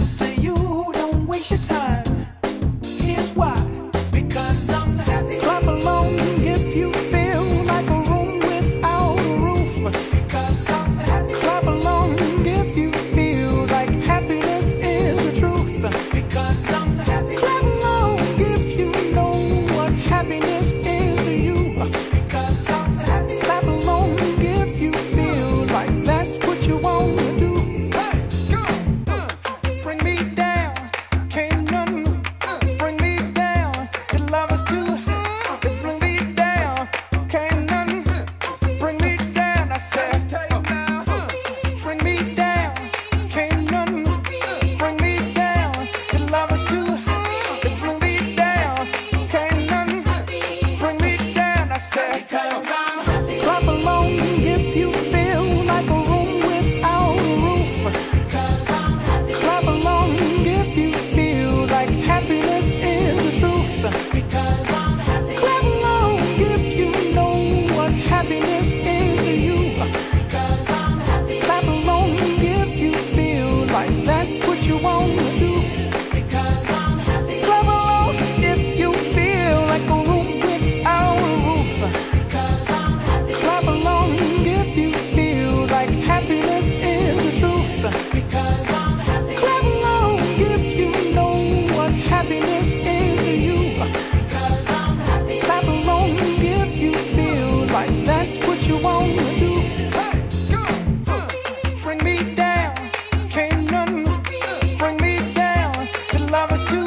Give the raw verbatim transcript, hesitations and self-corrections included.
Sister, you don't waste your time. Here's why. Because I'm happy. Clap along if you feel like a room without a roof. Because I'm happy. Clap along if you feel like happiness is the truth. Because I'm happy. Clap along if you know what happiness is to you. Because I'm happy. Clap along if you feel like that's what you want to do. Hey, go. Uh, bring me down. Can't none bring me down. Your love is too high. It bring me down. Can't none bring me down. I said, uh, bring me down. Can't none bring me down. Your love is too high. It bring me down. Can't none bring me down. I said, because I'm happy. Clap along if you feel like a room without a roof. Because I'm happy. Clap along if you feel like happiness is the truth. Because I'm happy. Clap along if you know what happiness is to you. Because I'm happy. Clap along if you feel like that's what you want to do. Because I'm happy. Clap along if you feel like a room without a roof. Because I'm happy. Clap along if you feel like happiness is the truth. Because I'm happy. Clap along if you know what happiness is to you. Because I'm happy. Clap along if you feel like that's what you want to do. Hey, go. Uh, bring me down. Can't none bring me down. Your love is too